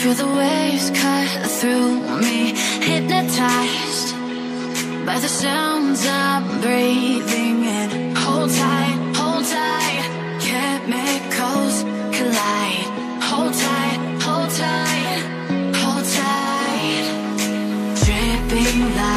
Feel the waves cut through me, hypnotized by the sounds I'm breathing in. Hold tight, hold tight, chemicals collide. Hold tight, hold tight, hold tight. Dripping light.